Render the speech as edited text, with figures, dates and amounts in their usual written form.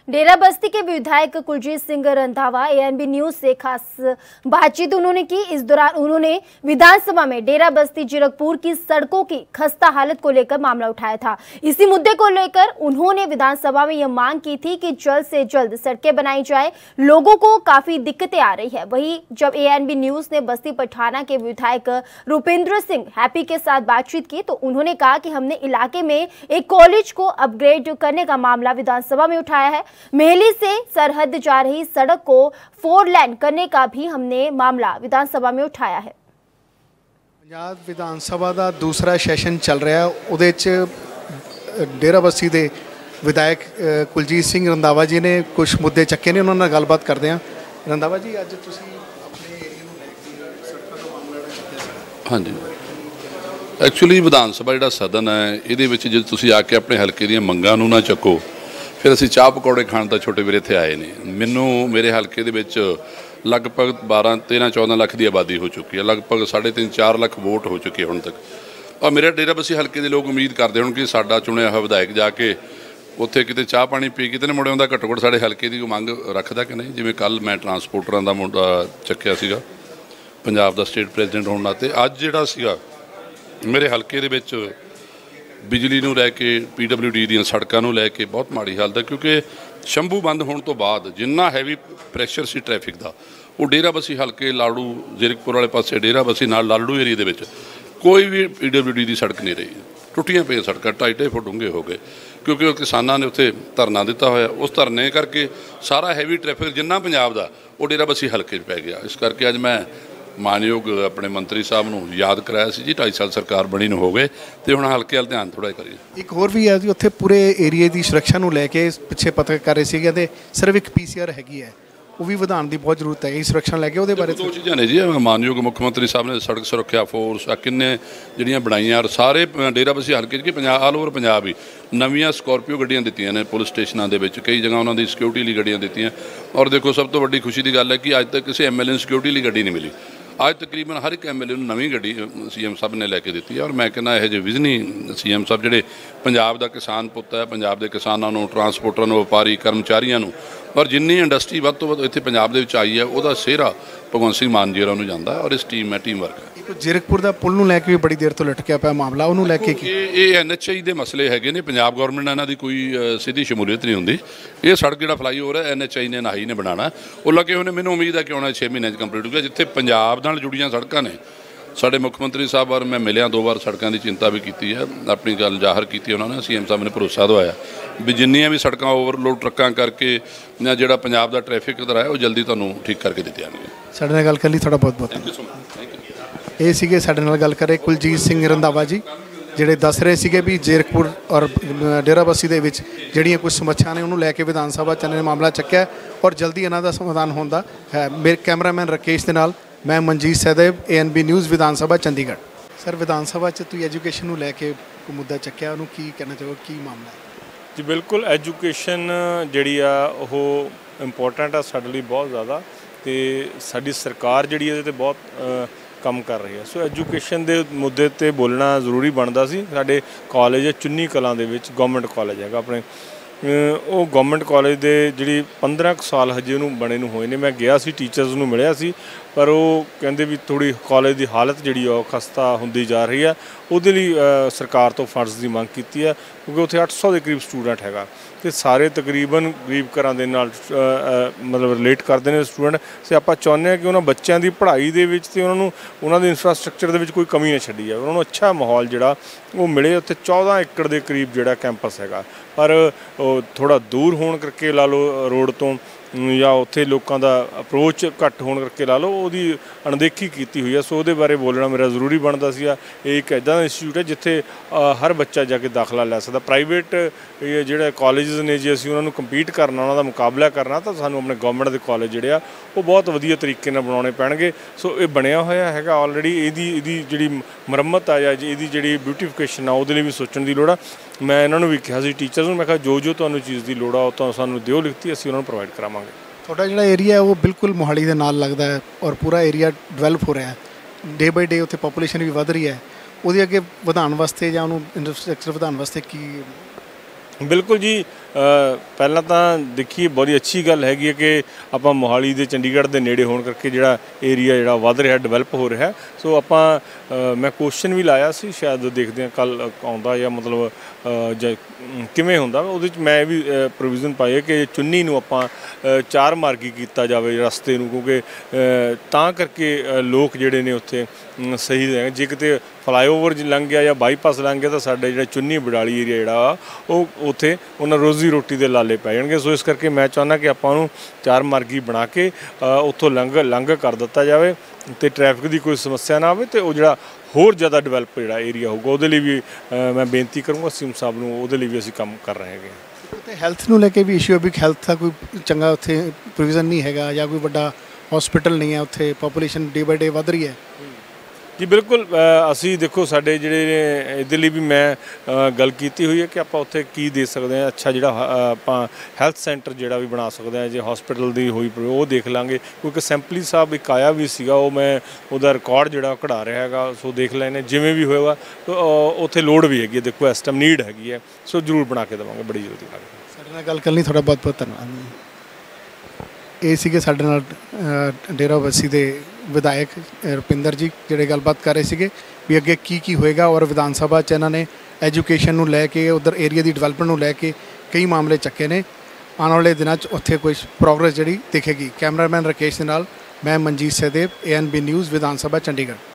डेरा बस्ती के विधायक Kuljit Singh Randhawa ANB news से खास बातचीत उन्होंने की। इस दौरान उन्होंने विधानसभा में डेरा बस्ती जीरकपुर की सड़कों की खस्ता हालत को लेकर मामला उठाया था। इसी मुद्दे को लेकर उन्होंने विधानसभा में यह मांग की थी कि जल्द से जल्द सड़कें बनाई जाए। लोगों को काफी दिक्कतें आ रही है। वहीं जब एएनबी न्यूज ने बस्ती पठाना के विधायक रुपेंद्र सिंह हैप्पी के साथ बातचीत की तो उन्होंने कहा कि हमने इलाके में एक कॉलेज को अपग्रेड करने का मामला विधानसभा में उठाया है। मेहली से सरहद जा रही सड़क को 4 लेन करने का भी हमने मामला विधानसभा में उठाया है। पंजाब विधानसभा का दूसरा सैशन चल रहा है, उहदे च डेरा बस्ती के विधायक कुलजीत सिंह रंधावा जी ने कुछ मुद्दे चक्के ने, उन्होंने गलबात करते हैं। रंधावा जी, अज तुसीं अपने एरिया नूं लैके सड़कां दा मामला चुक्किया सी। हाँ जी, एक्चुअली विधान सभा जिहड़ा सदन है इहदे विच जे तुसीं आके अपने हल्के दीयां मंगां नूं ना चक्को फिर असीं चाह पकौड़े खाण दा छोटे वीरे इत्थे आए ने। मैनूं मेरे हल्के दे विच लगभग 12-13-14 लाख की आबादी हो चुकी है, लगभग 3.5-4 लाख वोट हो चुके हुण तक। और मेरे डेरा बस्सी हल्के दे लोग उम्मीद करते होण कि साडा चुणिया होया विधायक जाके उत्थे किते चाह पानी पी किते ने मुड़े आउंदा, घट्टो घट्ट साडे हल्के दी मंग रखदा कि नहीं। जिवें कल मैं ट्रांसपोर्टरां दा मुंडा चक्किया सीगा पंजाब दा स्टेट प्रेजिडेंट होण नाते, अज जिहड़ा सीगा मेरे हल्के दे विच बिजली नूं लैके PWD दी सड़कों नूं लैके बहुत माड़ी हालत है। क्योंकि शंभू बंद होने तो बाद जिन्ना हैवी प्रैशर सी ट्रैफिक का वो डेरा बस्सी हल्के लाड़ू जीरकपुर वाले पासे डेरा बस्सी नाल लाड़ू एरिए दे विच कोई भी PWD की सड़क नहीं रही। टुटियां पईयां सड़कां 2.5 फुट डूंघे हो गए क्योंकि किसानों ने उत्थे धरना दिता होया। उस धरने करके सारा हैवी ट्रैफिक जिन्ना पंजाब दा वो डेरा बस्सी हल्के पै गया। इस करके अज मैं मानयोग अपने मंत्री साहब नूं याद कराया सी जी 2.5 साल सरकार बनी नूं हो गए तो हुण हल्के वाल ध्यान थोड़ा करिए। एक होर भी है जी, उत्थे पूरे एरिए की सुरक्षा नूं लैके पिछे पता कर रहे सीगे ते सिर्फ एक PCR हैगी है, वो भी वधाउण दी बहुत जरूरत है सुरक्षा लैके। उहदे बारे 2 चीज़ां ने जी, मानयोग मुख्यमंत्री साहब ने सड़क सुरक्षा फोर्स किन्ने जिहड़ियां बनाईयां और सारे डेरा बस्सी हल्के कि पंजाब ऑल ओवर पंजाब ही नवीं स्कॉर्पियो गड्डियां दित्तियां ने पुलिस स्टेशनों के विच, कई जगह उन्होंने सिक्योरिटी लई गड्डियां दित्तियां। और देखो सब तो वड्डी खुशी की गल है कि अज तक किसी MLA सिक्योरिटी लई गड्डी नहीं मिली। आज तकरीबन हर एक MLA नूं नवीं गड्डी CM साहब ने लैके दी है। और मैं कहना यह जो विजनी CM साहब जिहड़े पंजाब दा किसान पुत्त है, पंजाब के किसानों नूं, ट्रांसपोर्टरां नूं, व्यापारी कर्मचारियों नूं और जिन्नी इंडस्ट्री वध तो वध इत्थे पंजाब दे विच आई है उहदा सेहरा भगवंत सिंह मान जी होरां नूं जांदा है। और इस टीम है टीम वर्क है। जीरकपुर का पुल नूं लैके भी बड़ी देर तो लटकिया पिया मामला, उहनूं लैके ये NHI दे मसले हैगे ने। पंजाब गौरमेंट इन्हां दी कोई सीधी शमूलीयत नहीं हुंदी। ये सड़क जिहड़ा फ्लाईओवर है NHI ने नाही ने बनाना, वो लगे हुए मैनूं उम्मीद है कि आने 6 महीने कंप्लीट हो गया। जिथे पंजाब नाल जुड़ियां सड़कां ने साडे मुख्यमंत्री साहब और मैं मिलिया 2 बार सड़कों की चिंता भी की है, अपनी गल जाहिर की। उन्होंने CM साहब ने भरोसा दवाया भी जिन्नियां भी सड़कां ओवरलोड ट्रक्कां करके जिहड़ा पंजाब का ट्रैफिक इधर है वो जल्दी तुहानूं ठीक करके दित्ते जाणगे। साडे नाल गल कर लई, थोड़ा बहुत बहुत thank you so much. Thank you. ये सीगे साडे नाल गल करे कुलजीत सिंह रंधावा जी, ਜਿਹੜੇ दस रहे ਸੀਗੇ भी जीरकपुर और डेरा बस्सी ਦੇ ਵਿੱਚ ਜਿਹੜੀਆਂ ਕੁਝ ਸਮੱਸਿਆ ਨੇ ਉਹਨੂੰ ਲੈ ਕੇ ਵਿਧਾਨ ਸਭਾ ਚ ਨੇ ਮਾਮਲਾ ਚੱਕਿਆ ਔਰ ਜਲਦੀ ਇਹਨਾਂ ਦਾ ਸਮਾਧਾਨ ਹੁੰਦਾ ਹੈ। ਮੇਰੇ ਕੈਮਰਾਮੈਨ ਰਕੇਸ਼ ਦੇ ਨਾਲ मैं Manjeet Sahdev ANB news Vidhan Sabha Chandigarh. Sir Vidhan Sabha च तुसीं एजुकेशन नूं लैके कोई मुद्दा चक्किया, उहनूं की कहना चाहो, की मामला है जी? बिल्कुल एजुकेशन जिहड़ी आ ओह इंपोर्टेंट आ साडे लई बहुत ज़्यादा, तो साडी सरकार जिहड़ी इहदे ते बहुत काम कर रही है। सो एजुकेशन के मुद्दे ते बोलना जरूरी बनता सी। साडे कॉलेज चुन्नी कलां दे विच गवर्नमेंट कॉलेज हैगा अपने, वो गवर्नमेंट कॉलेज के जी 15 साल हजे उन्होंने बने हुए ने। मैं गया सी टीचर्स नूं मिलिया सी, पर वो कहते भी थोड़ी कॉलेज की हालत जी खस्ता होंदी जा रही है। उहदे लई सरकार तो फंड्स की मंग की है क्योंकि उत्थे 800 के करीब स्टूडेंट हैगा तो सारे तकरीबन गरीब घरां दे नाल मतलब रिलेट करते हैं स्टूडेंट। तो आप चाहुंदे कि उन्होंने बच्चों की पढ़ाई दे विच ते उन्होंने इंफ्रास्ट्रक्चर दे विच कोई कमी ना छड्डी है, उन्होंने अच्छा माहौल जिहड़ा वो मिले। उत्थे 14 एकड़ के करीब जिहड़ा कैंपस हैगा, पर थोड़ा दूर होने करके ला लो रोड तो या उत्थे लोगों का अप्रोच घट होने करके ला लो उहदी अणदेखी की हुई है। सो उहदे बारे बोलना मेरा जरूरी बनता सी। एक इदां दा इंस्टीट्यूट है जिथे हर बच्चा जाके दाखला लै सकदा। प्राइवेट जिहड़े कॉलेज ने जे असीं उन्हां नूं कंपीट करना, उन्हां दा मुकाबला करना, तो सानूं अपने गवर्नमेंट के कॉलेज जिहड़े आ वो बहुत वधिया तरीके नाल बनाउणे पैणगे। सो ये बनया होया हैगा ऑलरेडी, इहदी जिहड़ी मुरम्मत आ या इहदी जिहड़ी ब्यूटिफिकेशन आ उहदे लई भी सोचण दी लोड़ आ। मैं इन्हां नूं भी कहा सी टीचर्स नूं, मैं कहा जो तुहानूं चीज़ की लोड़ आ वो तुहानूं सानूं दिओ लिखती, असीं उन्हां नूं प्रोवाइड करावांगे। ਤੁਹਾਡਾ ਜਿਹੜਾ ਏਰੀਆ ਹੈ ਉਹ ਬਿਲਕੁਲ ਮੋਹਾਲੀ ਦੇ ਨਾਲ ਲੱਗਦਾ ਹੈ ਔਰ ਪੂਰਾ ਏਰੀਆ ਡਿਵੈਲਪ ਹੋ ਰਿਹਾ ਹੈ, ਡੇ ਬਾਈ ਡੇ ਉੱਥੇ ਪੋਪੂਲੇਸ਼ਨ ਵੀ ਵਧ ਰਹੀ ਹੈ। ਉਹਦੇ ਅੱਗੇ ਵਧਾਉਣ ਵਾਸਤੇ ਜਾਂ ਉਹਨੂੰ ਇੰਫਰਾਸਟ੍ਰਕਚਰ ਵਧਾਉਣ ਵਾਸਤੇ ਕੀ? बिल्कुल जी, ਪਹਿਲਾਂ ਤਾਂ ਦੇਖੀਏ ਬੜੀ ਅੱਛੀ ਗੱਲ ਹੈਗੀ ਹੈ ਕਿ ਆਪਾਂ ਮੋਹਾਲੀ ਦੇ ਚੰਡੀਗੜ੍ਹ ਦੇ ਨੇੜੇ ਹੋਣ ਕਰਕੇ ਜਿਹੜਾ ਏਰੀਆ ਜਿਹੜਾ ਵੱਧ ਰਿਹਾ ਡਿਵੈਲਪ ਹੋ ਰਿਹਾ। ਸੋ ਆਪਾਂ ਮੈਂ ਕੁਐਸਚਨ ਵੀ ਲਾਇਆ ਸੀ, ਸ਼ਾਇਦ ਦੇਖਦੇ ਹਾਂ ਕੱਲ ਆਉਂਦਾ ਜਾਂ ਮਤਲਬ ਜਾਂ ਕਿਵੇਂ ਹੁੰਦਾ। ਉਹਦੇ 'ਚ ਮੈਂ ਵੀ ਪ੍ਰੋਵੀਜ਼ਨ ਪਾਈ ਹੈ ਕਿ ਚੁੰਨੀ ਨੂੰ ਆਪਾਂ 4 ਮਾਰਗੀ ਕੀਤਾ ਜਾਵੇ ਰਸਤੇ ਨੂੰ, ਕਿਉਂਕਿ ਤਾਂ ਕਰਕੇ ਲੋਕ ਜਿਹੜੇ ਨੇ ਉੱਥੇ ਸਹੀ ਰਹੇ। ਜੇ ਕਿਤੇ ਫਲਾਈਓਵਰ ਲੰਘ ਗਿਆ ਜਾਂ ਬਾਈਪਾਸ ਲੰਘ ਗਿਆ ਤਾਂ ਸਾਡੇ ਜਿਹੜਾ ਚੁੰਨੀ ਬਡਾਲੀ ਏਰੀਆ ਜਿਹੜਾ ਉਹ ਉੱਥੇ ਉਹਨਾਂ ਰੋਜ਼ੀ ਰੋਟੀ ਦੇ ਲਾਲੇ ਪੈ ਜਾਣਗੇ। ਸੋ ਇਸ ਕਰਕੇ ਮੈਂ ਚਾਹੁੰਦਾ ਕਿ ਆਪਾਂ ਉਹਨੂੰ 4 ਮਾਰਗੀ ਬਣਾ ਕੇ ਉੱਥੋਂ ਲੰਘ ਕਰ ਦਿੱਤਾ ਜਾਵੇ ਅਤੇ ਟ੍ਰੈਫਿਕ ਦੀ ਕੋਈ ਸਮੱਸਿਆ ਨਾ ਆਵੇ, ਅਤੇ ਉਹ ਜਿਹੜਾ ਹੋਰ ਜ਼ਿਆਦਾ ਡਿਵੈਲਪ ਜਿਹੜਾ ਏਰੀਆ ਹੋਊਗਾ ਉਹਦੇ ਲਈ ਵੀ ਮੈਂ ਬੇਨਤੀ ਕਰੂੰਗਾ ਸੀਐਮ ਸਾਹਿਬ ਨੂੰ, ਉਹਦੇ ਲਈ ਵੀ ਅਸੀਂ ਕੰਮ ਕਰ ਰਹੇ ਹੈਗੇ। ਅਤੇ ਹੈਲਥ ਨੂੰ ਲੈ ਕੇ ਵੀ ਇਸ਼ੂ ਹੈ ਵੀ ਹੈਲਥ ਦਾ ਕੋਈ ਚੰਗਾ ਉੱਥੇ ਪ੍ਰੋਵੀਜ਼ਨ ਨਹੀਂ ਹੈਗਾ ਜਾਂ ਕੋਈ ਵੱਡਾ ਹਸਪੀਟਲ ਨਹੀਂ ਹੈ ਉੱਥੇ, ਪਾਪੂਲੇਸ਼ਨ ਡੇ ਬਾਏ ਡੇ ਵੱਧ ਰਹੀ ਹੈ। ਜੀ ਬਿਲਕੁਲ, ਅਸੀਂ ਦੇਖੋ ਸਾਡੇ ਜਿਹੜੇ ਨੇ ਇਹਦੇ ਲਈ ਵੀ ਮੈਂ ਗੱਲ ਕੀਤੀ ਹੋਈ ਹੈ ਕਿ ਆਪਾਂ ਉੱਥੇ ਕੀ ਦੇ ਸਕਦੇ ਹਾਂ। ਅੱਛਾ ਜਿਹੜਾ ਆਪਾਂ ਹੈਲਥ ਸੈਂਟਰ ਜਿਹੜਾ ਵੀ ਬਣਾ ਸਕਦੇ ਹਾਂ, ਜੇ ਹਸਪੀਟਲ ਦੀ ਹੋਈ ਉਹ ਦੇਖ ਲਾਂਗੇ, ਕਿਉਂਕਿ ਸੈਂਪਲੀ ਸਾਹਿਬ ਇੱਕ ਆਇਆ ਵੀ ਸੀਗਾ, ਉਹ ਮੈਂ ਉਹਦਾ ਰਿਕਾਰਡ ਜਿਹੜਾ ਕਢਾ ਰਿਹਾ ਹੈਗਾ। ਸੋ ਦੇਖ ਲੈਣੇ ਜਿਵੇਂ ਵੀ ਹੋਏਗਾ, ਉੱਥੇ ਲੋੜ ਵੀ ਹੈਗੀ ਹੈ, ਦੇਖੋ ਇਸ ਟਾਈਮ ਨੀਡ ਹੈਗੀ ਹੈ। ਸੋ ਜ਼ਰੂਰ ਬਣਾ ਕੇ ਦੇਵਾਂਗੇ, ਬੜੀ ਜਲਦੀ। ਸਾਡੇ ਨਾਲ ਗੱਲ ਕਰਨ ਲਈ ਤੁਹਾਡਾ ਬਹੁਤ ਬਹੁਤ ਧੰਨਵਾਦ। ਇਹ ਸੀਗੇ ਸਾਡੇ ਨਾਲ ਡੇਰਾਬੱਸੀ ਦੇ ਵਿਧਾਇਕ ਰੁਪਿੰਦਰ ਜੀ, ਜਿਹੜੇ ਗੱਲਬਾਤ ਕਰ ਰਹੇ ਸੀਗੇ ਵੀ ਅੱਗੇ ਕੀ ਹੋਏਗਾ। ਔਰ ਵਿਧਾਨ ਸਭਾ 'ਚ ਇਹਨਾਂ ਨੇ ਐਜੂਕੇਸ਼ਨ ਨੂੰ ਲੈ ਕੇ, ਉੱਧਰ ਏਰੀਆ ਦੀ ਡਿਵੈਲਪਮੈਂਟ ਨੂੰ ਲੈ ਕੇ ਕਈ ਮਾਮਲੇ ਚੱਕੇ ਨੇ। ਆਉਣ ਵਾਲੇ ਦਿਨਾਂ 'ਚ ਉੱਥੇ ਕੋਈ ਪ੍ਰੋਗਰੈਸ ਜਿਹੜੀ ਦਿਖੇਗੀ। ਕੈਮਰਾਮੈਨ ਰਾਕੇਸ਼ ਦੇ ਨਾਲ ਮੈਂ ਮਨਜੀਤ ਸਹਿਦੇਵ, ANB ਨਿਊਜ਼, ਵਿਧਾਨ ਸਭਾ ਚੰਡੀਗੜ੍ਹ।